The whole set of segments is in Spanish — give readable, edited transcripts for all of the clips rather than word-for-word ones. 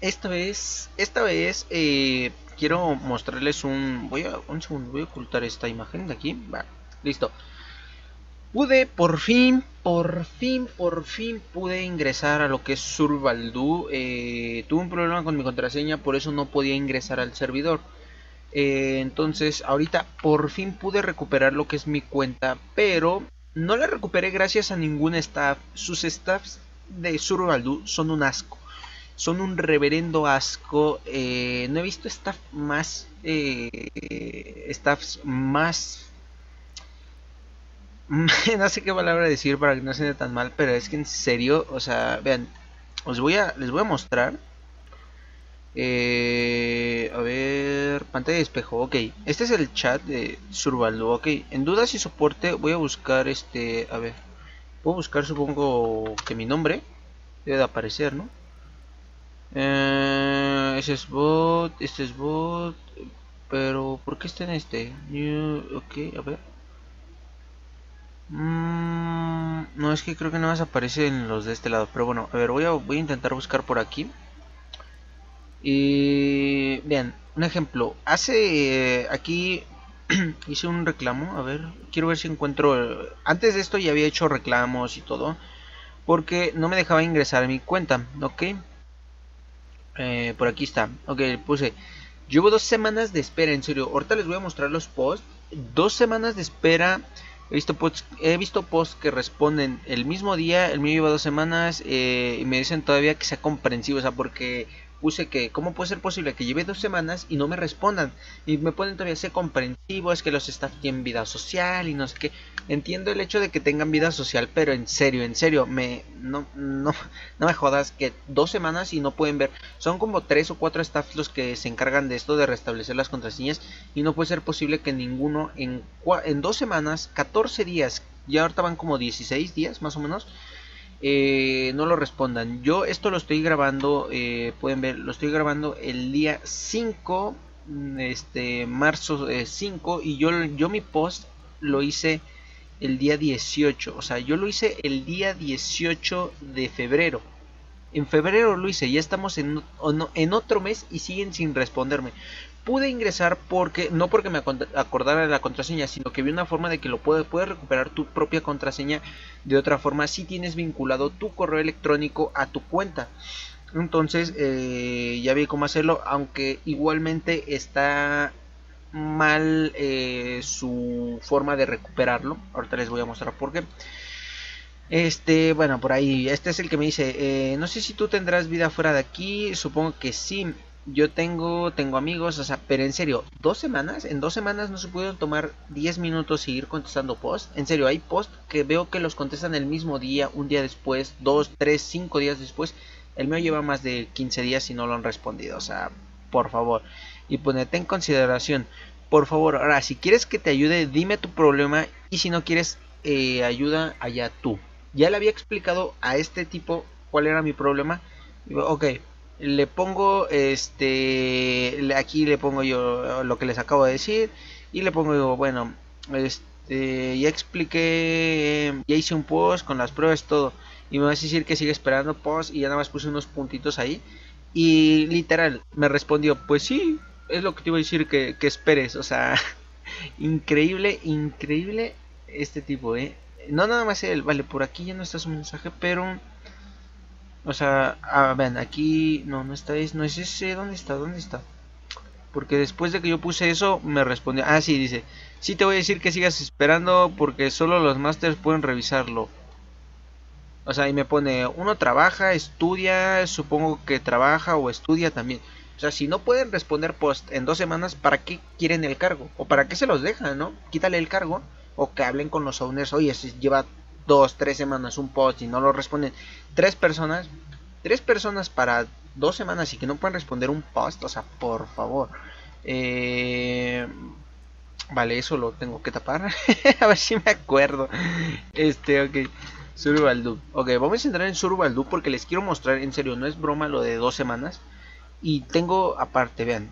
esta vez quiero mostrarles un segundo, voy a ocultar esta imagen de aquí. Va, listo. Pude, por fin pude ingresar a lo que es Survival. Tuve un problema con mi contraseña, por eso no podía ingresar al servidor. Entonces, ahorita por fin pude recuperar lo que es mi cuenta, pero no la recuperé gracias a ningún staff. Sus staffs de Survival son un asco. Son un reverendo asco. No he visto staffs más no sé qué palabra decir para que no suene tan mal, pero es que en serio, o sea, vean, les voy a mostrar. A ver, pantalla de espejo, ok. Este es el chat de Survaldo, ok. En dudas y soporte voy a buscar a ver, puedo buscar supongo que mi nombre debe de aparecer, ¿no? Ese es bot, este es bot, pero ¿por qué está en este? Ok, a ver. No, es que creo que no más aparecen los de este lado. Pero bueno, a ver, voy a intentar buscar por aquí. Y vean, un ejemplo. Aquí hice un reclamo. A ver, quiero ver si encuentro. Antes de esto ya había hecho reclamos y todo. Porque no me dejaba ingresar a mi cuenta. Ok. Por aquí está. Ok, puse. Llevo 2 semanas de espera, en serio. Ahorita les voy a mostrar los posts. 2 semanas de espera. He visto posts que responden el mismo día. El mío lleva 2 semanas. Y me dicen todavía que sea comprensivo. O sea, porque puse que cómo puede ser posible que lleve 2 semanas y no me respondan. Y me ponen todavía ser comprensivo. Es que los staff tienen vida social y no sé qué. Entiendo el hecho de que tengan vida social, pero en serio, no me jodas que 2 semanas y no pueden ver. Son como 3 o 4 staff los que se encargan de esto de restablecer las contraseñas y no puede ser posible que ninguno en 2 semanas, 14 días, ya ahorita van como 16 días más o menos, no lo respondan. Yo esto lo estoy grabando, pueden ver, lo estoy grabando el día 5, marzo 5, y yo mi post lo hice el día 18, o sea, yo lo hice el día 18 de febrero. En febrero lo hice, ya estamos en otro mes y siguen sin responderme. Pude ingresar no porque me acordara de la contraseña, sino que vi una forma de que puedes recuperar tu propia contraseña de otra forma si tienes vinculado tu correo electrónico a tu cuenta. Entonces ya vi cómo hacerlo, aunque igualmente está mal su forma de recuperarlo. Ahorita les voy a mostrar por qué. Bueno, por ahí, este es el que me dice, no sé si tú tendrás vida fuera de aquí, supongo que sí, yo tengo amigos, o sea, pero en serio, en 2 semanas no se pudieron tomar 10 minutos y ir contestando post, en serio, hay post que veo que los contestan el mismo día, un día después, 2, 3, 5 días después, el mío lleva más de 15 días y no lo han respondido, o sea, por favor, y ponete en consideración, por favor, ahora, si quieres que te ayude, dime tu problema, y si no quieres ayuda, allá tú. Ya le había explicado a este tipo cuál era mi problema. Ok, le pongo aquí le pongo yo lo que les acabo de decir y le pongo yo, bueno, ya expliqué, ya hice un post con las pruebas, todo, y me vas a decir que sigue esperando post, y ya nada más puse unos puntitos ahí y literal me respondió, pues sí, es lo que te iba a decir que esperes, o sea, increíble este tipo, no nada más él, vale, por aquí ya no está su mensaje, pero, o sea, ven, aquí, no está, no es ese, ¿dónde está? Porque después de que yo puse eso, me respondió, sí, dice, sí te voy a decir que sigas esperando porque solo los masters pueden revisarlo. O sea, y me pone, uno trabaja, estudia, supongo que trabaja o estudia también. O sea, si no pueden responder post en 2 semanas, ¿para qué quieren el cargo? ¿O para qué se los dejan, no? Quítale el cargo o que hablen con los owners. Oye, si lleva 2, 3 semanas un post y no lo responden 3 personas, 3 personas para 2 semanas y que no pueden responder un post, o sea, por favor. Vale, eso lo tengo que tapar. A ver si me acuerdo. Ok. Survival. Ok, vamos a entrar en Survival porque les quiero mostrar, en serio, no es broma lo de 2 semanas. Y tengo aparte, vean.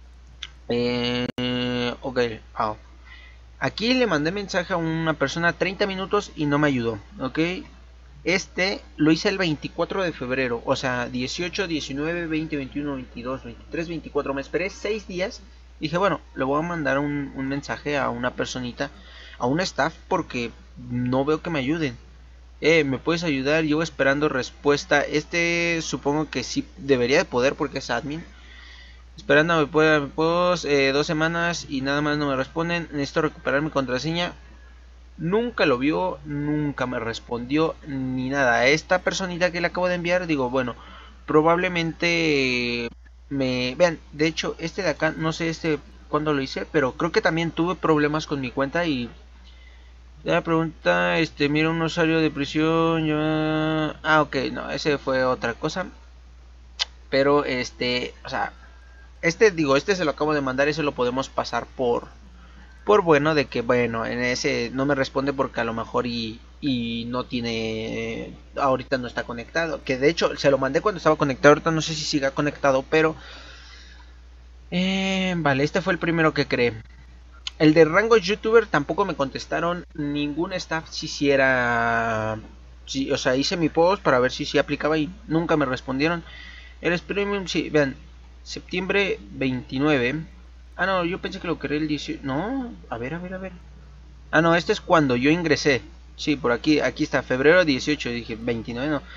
Ok, aquí le mandé mensaje a una persona 30 minutos y no me ayudó. Ok, Este lo hice el 24 de febrero, o sea, 18, 19, 20, 21, 22, 23, 24. Me esperé 6 días. Dije, bueno, le voy a mandar un mensaje a una personita, a un staff, porque no veo que me ayuden. ¿Me puedes ayudar? Llevo esperando respuesta. Este supongo que sí debería de poder porque es admin. Esperando me puedo 2 semanas y nada más no me responden. Necesito recuperar mi contraseña. Nunca lo vio, nunca me respondió ni nada. A esta personita que le acabo de enviar, digo, bueno, probablemente me... Vean, de hecho, este de acá, no sé cuándo lo hice, pero creo que también tuve problemas con mi cuenta y... La pregunta, mira un usuario de prisión, yo... Ah, ok, no, ese fue otra cosa. Pero, o sea, este se lo acabo de mandar, eso lo podemos pasar por bueno, de que bueno, en ese no me responde porque a lo mejor y no tiene, ahorita no está conectado, que de hecho se lo mandé cuando estaba conectado, ahorita no sé si siga conectado, pero vale, este fue el primero que creé. El de rango youtuber tampoco me contestaron ningún staff si hiciera, o sea, hice mi post para ver si aplicaba y nunca me respondieron. El premium, sí, vean, septiembre 29. Ah, no, yo pensé que lo creé el 18. No, a ver, a ver, a ver. Ah, no, este es cuando yo ingresé. Sí, por aquí está, febrero 18. Dije, 29, no.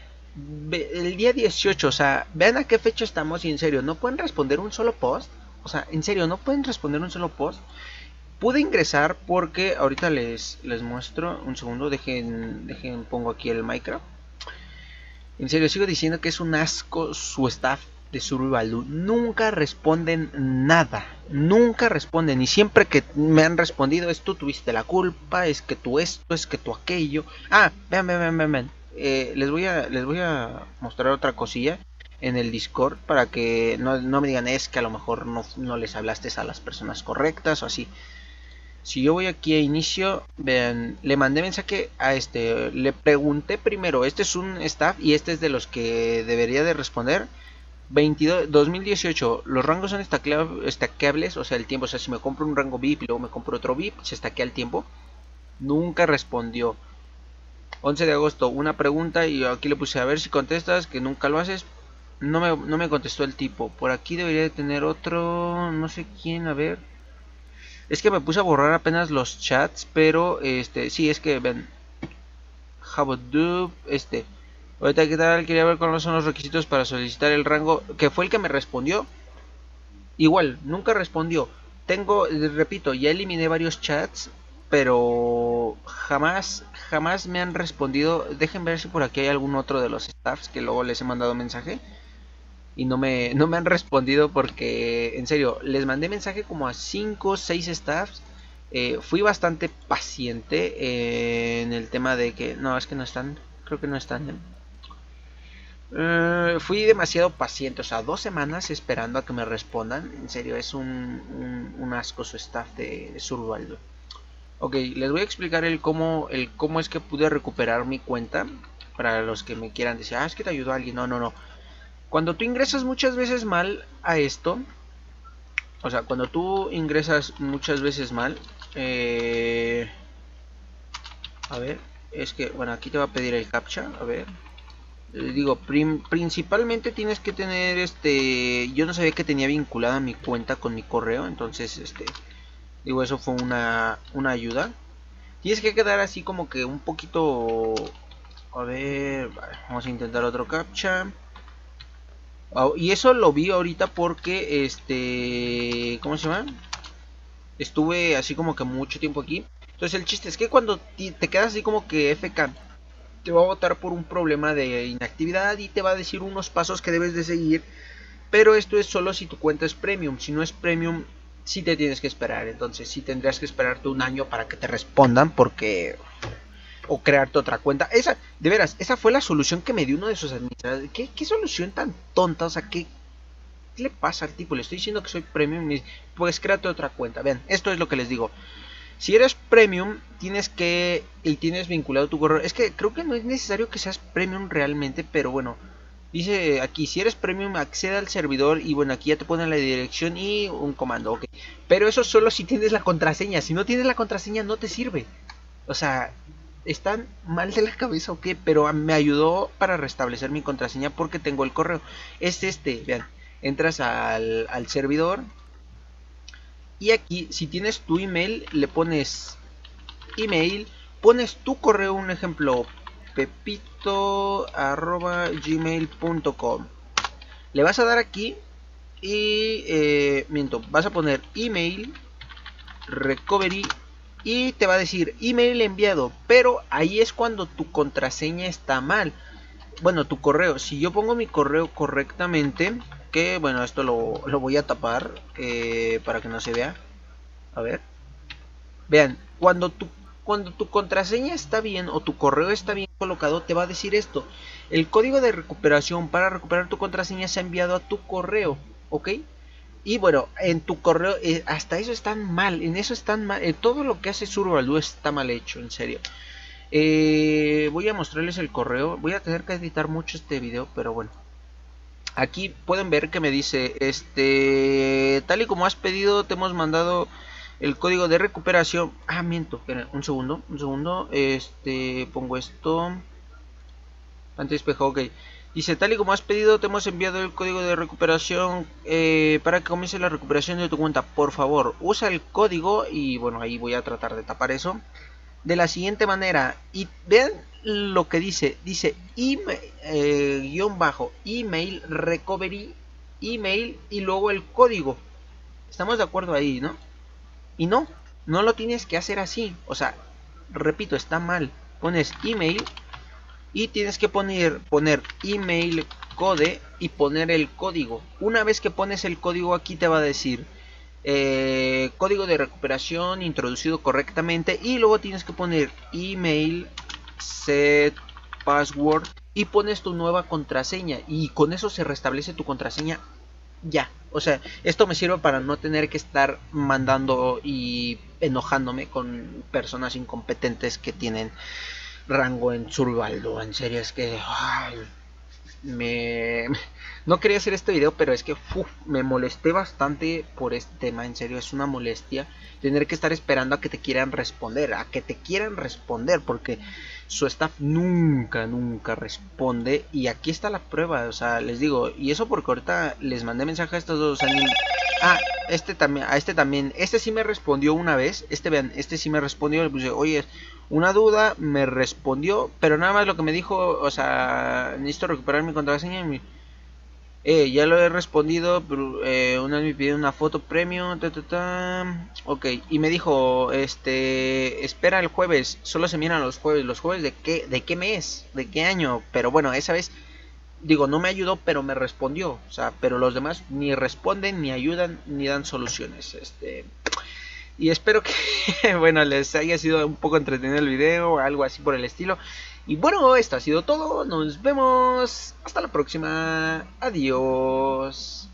El día 18, o sea, vean a qué fecha estamos y en serio, ¿no pueden responder un solo post? O sea, en serio, ¿no pueden responder un solo post? Pude ingresar porque ahorita les muestro. Un segundo, dejen, pongo aquí el Minecraft. En serio, sigo diciendo que es un asco su staff de Survival. Nunca responden nada. Nunca responden. Y siempre que me han respondido es tú tuviste la culpa, es que tú esto, es que tú aquello. Ah, vean. Les voy a mostrar otra cosilla en el Discord para que no me digan es que a lo mejor no les hablaste a las personas correctas o así. Si yo voy aquí a inicio, vean, le mandé mensaje a le pregunté primero, este es un staff y este es de los que debería de responder. 2018, los rangos son stackeables, o sea, el tiempo, o sea, si me compro un rango VIP y luego me compro otro VIP, se stackea el tiempo. Nunca respondió. 11 de agosto, una pregunta y aquí le puse a ver si contestas, que nunca lo haces. No me contestó el tipo. Por aquí debería de tener otro, no sé quién, a ver. Es que me puse a borrar apenas los chats, pero sí, es que ven. Habadub, ahorita qué tal, quería ver cuáles son los requisitos para solicitar el rango, que fue el que me respondió. Igual, nunca respondió. Repito, ya eliminé varios chats, pero jamás me han respondido. Dejen ver si por aquí hay algún otro de los staffs que luego les he mandado mensaje y no me han respondido porque en serio les mandé mensaje como a 5 o 6 staffs. Fui bastante paciente en el tema de que no, es que no están, creo que no están. Fui demasiado paciente, o sea, 2 semanas esperando a que me respondan. En serio, es un asco su staff de Survival. Ok, les voy a explicar el cómo es que pude recuperar mi cuenta. Para los que me quieran decir, es que te ayudó alguien. No. Cuando tú ingresas muchas veces mal a esto, o sea, cuando tú ingresas muchas veces mal, a ver, es que, bueno, aquí te va a pedir el captcha, a ver. Digo, principalmente tienes que tener, yo no sabía que tenía vinculada mi cuenta con mi correo, entonces, digo, eso fue una ayuda. Tienes que quedar así como que un poquito, a ver, vamos a intentar otro captcha. Y eso lo vi ahorita porque, ¿cómo se llama? Estuve así como que mucho tiempo aquí. Entonces el chiste es que cuando te quedas así como que FK, te va a votar por un problema de inactividad y te va a decir unos pasos que debes de seguir. Pero esto es solo si tu cuenta es premium. Si no es premium, sí te tienes que esperar. Entonces sí tendrías que esperarte un año para que te respondan porque... O crearte otra cuenta. De veras, esa fue la solución que me dio uno de sus administradores. ¿Qué solución tan tonta? O sea, ¿qué le pasa al tipo? Le estoy diciendo que soy premium y pues créate otra cuenta. Vean, esto es lo que les digo. Si eres premium, tienes vinculado tu correo. Es que creo que no es necesario que seas premium realmente, pero bueno. Dice aquí, si eres premium, accede al servidor y bueno, aquí ya te ponen la dirección y un comando, ok. Pero eso solo si tienes la contraseña. Si no tienes la contraseña, no te sirve. O sea... están mal de la cabeza o qué, pero me ayudó para restablecer mi contraseña porque tengo el correo. Es vean, entras al servidor y aquí si tienes tu email le pones email, pones tu correo, un ejemplo, pepito@gmail.com. Le vas a dar aquí y vas a poner email recovery y te va a decir email enviado, pero ahí es cuando tu contraseña está mal. Bueno, tu correo, si yo pongo mi correo correctamente, que bueno, esto lo voy a tapar para que no se vea. A ver, vean, cuando tu contraseña está bien o tu correo está bien colocado, te va a decir esto: el código de recuperación para recuperar tu contraseña se ha enviado a tu correo, ¿ok? Y bueno, en tu correo, hasta eso están mal, en eso están mal, todo lo que hace Survival está mal hecho, en serio. Voy a mostrarles el correo, voy a tener que editar mucho este video, pero bueno. Aquí pueden ver que me dice, tal y como has pedido, te hemos mandado el código de recuperación. Ah, miento, esperen, un segundo, pongo esto. Pantalla espejo, ok. Dice, tal y como has pedido, te hemos enviado el código de recuperación para que comience la recuperación de tu cuenta. Por favor, usa el código y bueno, ahí voy a tratar de tapar eso. De la siguiente manera, y vean lo que dice email, bajo, email recovery, email y luego el código. Estamos de acuerdo ahí, ¿no? Y no lo tienes que hacer así. O sea, repito, está mal. Pones email y tienes que poner email code y poner el código. Una vez que pones el código, aquí te va a decir código de recuperación introducido correctamente, y luego tienes que poner email set password y pones tu nueva contraseña y con eso se restablece tu contraseña ya. O sea, esto me sirve para no tener que estar mandando y enojándome con personas incompetentes que tienen rango en Survival. En serio, es que no quería hacer este video, pero es que me molesté bastante por este tema. En serio, es una molestia tener que estar esperando a que te quieran responder, porque su staff nunca responde. Y aquí está la prueba, o sea, les digo, y eso porque ahorita les mandé mensaje a estos dos animes. Ah, este sí me respondió una vez. Vean, este sí me respondió. Le puse, oye, una duda, me respondió, pero nada más lo que me dijo, o sea, necesito recuperar mi contraseña. Ya lo he respondido, pero una vez me pidió una foto premium, ok, y me dijo, espera el jueves, solo se miran los jueves de qué mes, de qué año, pero bueno, esa vez, digo, no me ayudó, pero me respondió, o sea, pero los demás ni responden, ni ayudan, ni dan soluciones, y espero que, bueno, les haya sido un poco entretenido el video, algo así por el estilo. Y bueno, esto ha sido todo. Nos vemos. Hasta la próxima. Adiós.